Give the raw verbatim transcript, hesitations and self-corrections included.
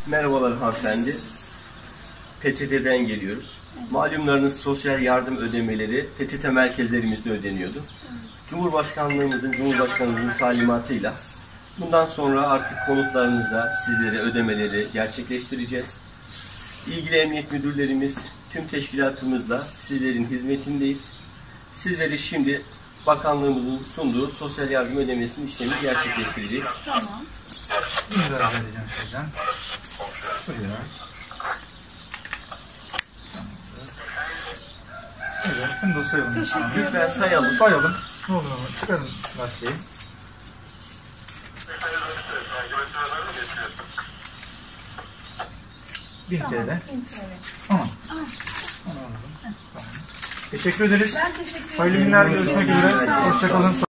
Merhabalar hanımefendi. P T T'den geliyoruz. Malumlarınız sosyal yardım ödemeleri P T T merkezlerimizde ödeniyordu. Cumhurbaşkanlığımızın, Cumhurbaşkanımızın talimatıyla bundan sonra artık konutlarınızda sizlere ödemeleri gerçekleştireceğiz. İlgili emniyet müdürlerimiz, tüm teşkilatımızla sizlerin hizmetindeyiz. Sizleri şimdi bakanlığımızın sunduğu sosyal yardım ödemesinin işlemini gerçekleştireceğiz. Tamam. İmza vereceğim sizden. Şuraya. Şöyle, şunu da sayalım. Teşekkür ederim. Lütfen sayalım. Sayalım. Ne olur ama çıkarın gazeteyi. bin Tamam, T L. bin T L. Tamam. Onu alalım. Tamam. Teşekkür ederiz. Ben teşekkür ederim. Hayırlı günler. Görüşmek üzere. Sağ olun. Hoşçakalın.